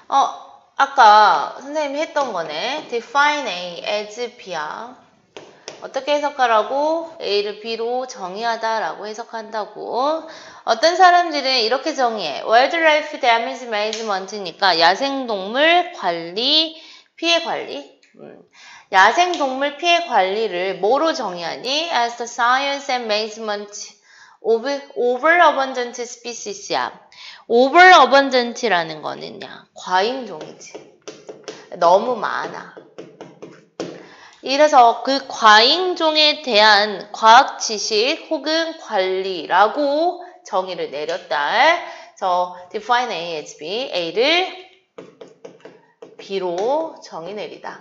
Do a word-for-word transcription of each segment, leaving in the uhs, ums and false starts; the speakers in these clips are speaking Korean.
어, 아까 선생님이 했던 거네. define A as B야. 어떻게 해석하라고? A를 B로 정의하다라고 해석한다고. 어떤 사람들은 이렇게 정의해. Wildlife Damage Management니까 야생동물 관리, 피해 관리. 음. 야생동물 피해 관리를 뭐로 정의하니? As the science and management of overabundant species야. overabundant라는 거는요, 과잉종이지. 너무 많아. 이래서 그 과잉종에 대한 과학 지식 혹은 관리라고 정의를 내렸다. 그래서 define A as B, A를 B로 정의 내리다.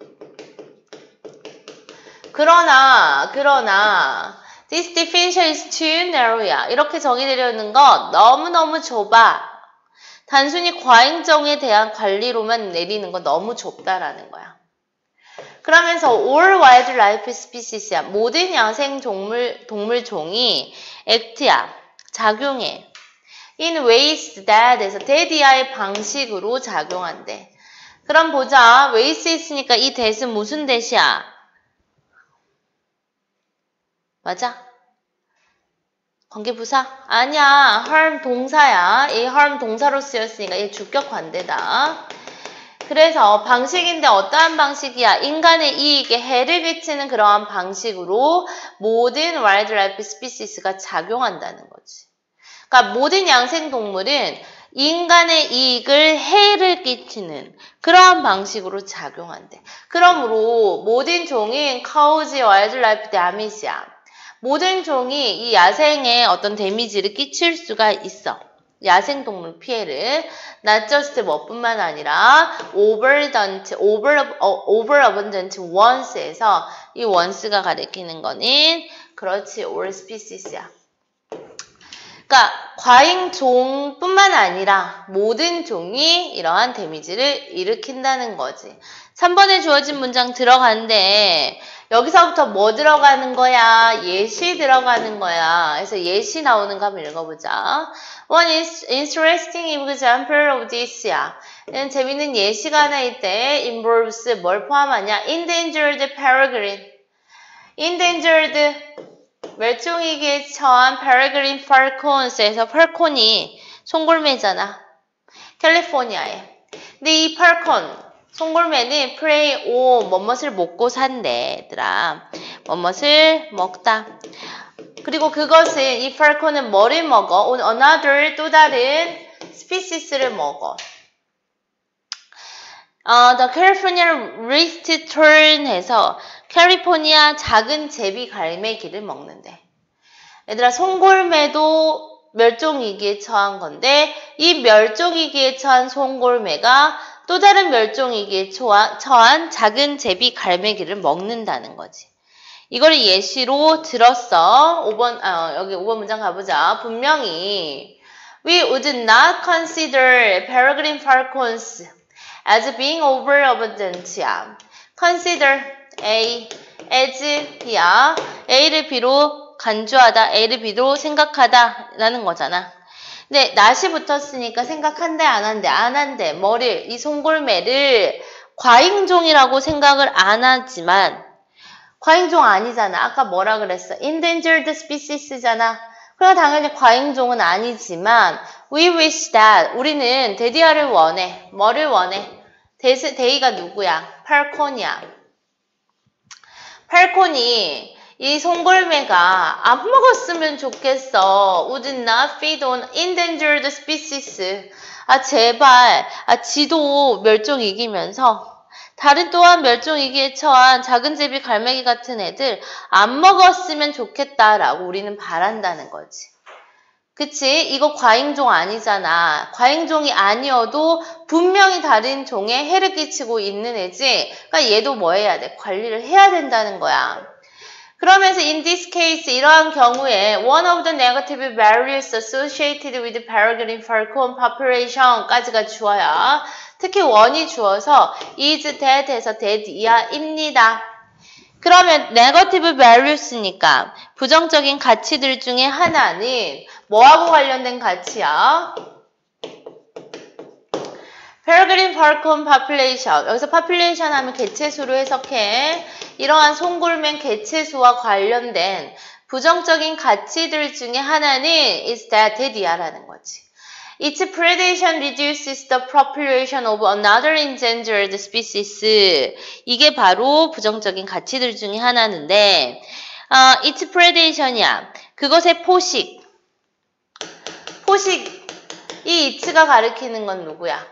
그러나, 그러나 this definition is too narrow야. 이렇게 정의 내려는 거 너무너무 좁아. 단순히 과잉종에 대한 관리로만 내리는 거 너무 좁다라는 거야. 그러면서 all wildlife species야. 모든 야생 동물, 동물종이 act야. 작용해. in ways that 에서 that이야의 방식으로 작용한대. 그럼 보자. ways 있으니까 이 that은 무슨 that이야? 맞아? 관계부사? 아니야. harm 동사야. 이 harm 동사로 쓰였으니까 이 주격 관대다. 그래서 방식인데 어떠한 방식이야? 인간의 이익에 해를 끼치는 그러한 방식으로 모든 wildlife species가 작용한다는 거지. 그러니까 모든 양생동물은 인간의 이익을 해를 끼치는 그러한 방식으로 작용한대. 그러므로 모든 종인 cause wildlife damage야. 모든 종이 이 야생에 어떤 데미지를 끼칠 수가 있어. 야생동물 피해를 not just 뭐뿐만 아니라 overabundant, over, overabundant once에서 이 once가 가리키는 거는 그렇지 all species야. 그러니까 과잉종뿐만 아니라 모든 종이 이러한 데미지를 일으킨다는 거지. 삼 번에 주어진 문장 들어간대. 여기서부터 뭐 들어가는 거야? 예시 들어가는 거야. 그래서 예시 나오는 거 한번 읽어보자. One is interesting example of this야. 재밌는 예시가 하나 있대. involves 뭘 포함하냐? endangered peregrine. endangered 멸종위기에 처한 peregrine falcons에서 falcon이 송골매잖아. 캘리포니아에. 근데 이 falcon 송골매는 prey on 뭐뭇을 먹고 산대, 얘들아. 뭐뭇을 먹다. 그리고 그것은 이 falcon은 뭐를 먹어? on another 또 다른 species를 먹어. 어, the California Wrist Tern에서 캘리포니아 작은 제비 갈매기를 먹는데. 얘들아, 송골매도 멸종위기에 처한 건데 이 멸종위기에 처한 송골매가 또 다른 멸종위기에 처한 작은 제비 갈매기를 먹는다는 거지. 이걸 예시로 들었어. 오 번, 아, 여기 오 번 문장 가보자. 분명히 We would not consider peregrine falcons as being overabundant야. Consider A as B야. A를 B로 간주하다, A를 B로 생각하다 라는 거잖아. 근데 낫이 붙었으니까 생각한대 안 한대 안 한대 뭐를 이 송골매를 과잉종이라고 생각을 안 하지만 과잉종 아니잖아. 아까 뭐라 그랬어? endangered species잖아. 그러니까 당연히 과잉종은 아니지만 we wish that 우리는 데디아를 원해. 뭐를 원해? 데스, 데이가 누구야? 팔콘이야. 팔콘이 이 송골매가 안 먹었으면 좋겠어. Would not feed on endangered species. 아 제발 아 지도 멸종위기면서 다른 또한 멸종위기에 처한 작은 제비 갈매기 같은 애들 안 먹었으면 좋겠다라고 우리는 바란다는 거지. 그치? 이거 과잉종 아니잖아. 과잉종이 아니어도 분명히 다른 종에 해를 끼치고 있는 애지. 그러니까 얘도 뭐 해야 돼? 관리를 해야 된다는 거야. 그러면서 in this case 이러한 경우에 one of the negative values associated with peregrine falcon population까지가 주어야. 특히 원이 주어서 is that 해서 that 이하입니다. 그러면 negative values니까 부정적인 가치들 중에 하나는 뭐하고 관련된 가치야? peregrine falcon population. 여기서 population 하면 개체수로 해석해. 이러한 송골매 개체수와 관련된 부정적인 가치들 중에 하나는 is that 대디아라는 거지. Its predation reduces the population of another endangered species. 이게 바로 부정적인 가치들 중에 하나인데, 어, its predation이야. 그것의 포식. 포식. 이 it가 가리키는 건 누구야?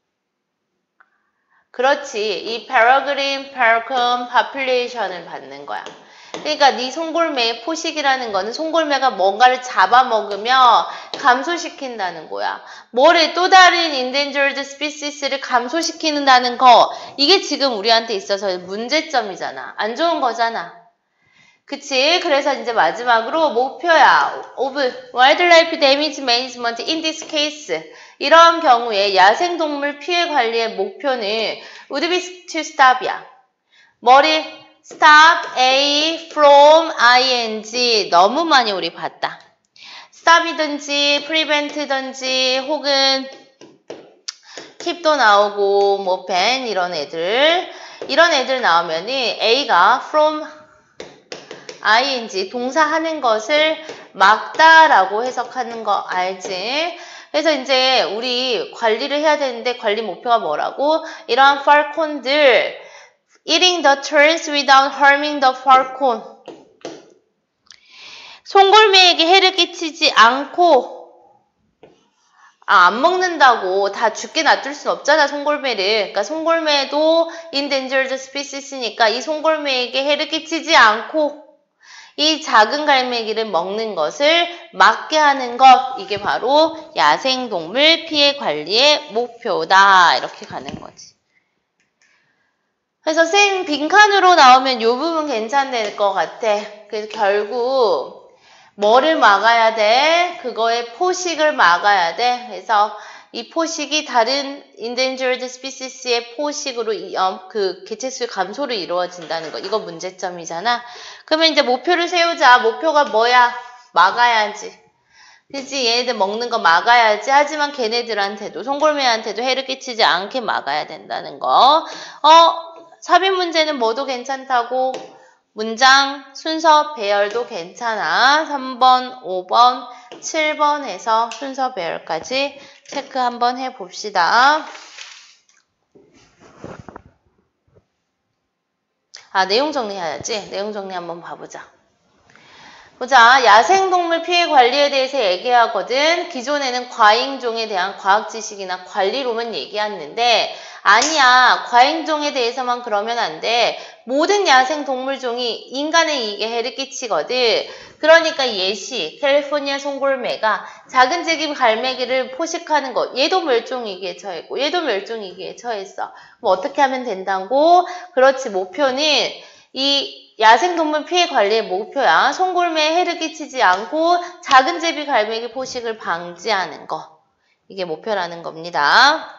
그렇지. 이 peregrine falcon population을 받는 거야. 그러니까 네 송골매의 포식이라는 거는 송골매가 뭔가를 잡아먹으며 감소시킨다는 거야. 뭐를 또 다른 endangered species를 감소시키는다는 거. 이게 지금 우리한테 있어서 문제점이잖아. 안 좋은 거잖아. 그치? 그래서 이제 마지막으로 목표야. of wildlife damage management in this case. 이런 경우에 야생동물 피해 관리의 목표는 would be to stop이야. 머리 stop A from ing 너무 많이 우리 봤다. stop이든지 prevent든지 혹은 keep도 나오고 뭐 ban 이런 애들 이런 애들 나오면은 A가 from ing 동사하는 것을 막다라고 해석하는 거 알지? 그래서 이제 우리 관리를 해야 되는데 관리 목표가 뭐라고? 이러한 falcon들 eating the turns without harming the falcon. 송골매에게 해를 끼치지 않고 아, 안 먹는다고 다 죽게 놔둘 순 없잖아, 송골매를. 그러니까 송골매도 endangered species니까 이 송골매에게 해를 끼치지 않고 이 작은 갈매기를 먹는 것을 막게 하는 것. 이게 바로 야생동물 피해 관리의 목표다. 이렇게 가는 거지. 그래서 쌤 빈칸으로 나오면 이 부분 괜찮을 것 같아. 그래서 결국 뭐를 막아야 돼? 그거의 포식을 막아야 돼. 그래서 이 포식이 다른 endangered species의 포식으로 이, 어, 그 개체수 감소로 이루어진다는 거. 이거 문제점이잖아. 그러면 이제 목표를 세우자. 목표가 뭐야? 막아야지. 그치? 얘네들 먹는 거 막아야지. 하지만 걔네들한테도 송골매한테도 해를 끼치지 않게 막아야 된다는 거. 어? 삽입 문제는 뭐도 괜찮다고? 문장 순서 배열도 괜찮아. 삼 번, 오 번, 칠 번에서 순서 배열까지 체크 한번 해봅시다. 아, 내용 정리해야지. 내용 정리 한번 봐보자. 보자. 야생동물 피해 관리에 대해서 얘기하거든. 기존에는 과잉종에 대한 과학 지식이나 관리로만 얘기했는데 아니야. 과잉종에 대해서만 그러면 안 돼. 모든 야생동물종이 인간의 이익에 해를 끼치거든. 그러니까 예시, 캘리포니아 송골매가 작은 제기 갈매기를 포식하는 것. 얘도 멸종위기에 처했고 얘도 멸종위기에 처했어. 뭐 어떻게 하면 된다고? 그렇지. 목표는 이 야생동물 피해 관리의 목표야. 송골매에 해를 끼치지 않고 작은 제비 갈매기 포식을 방지하는 거. 이게 목표라는 겁니다.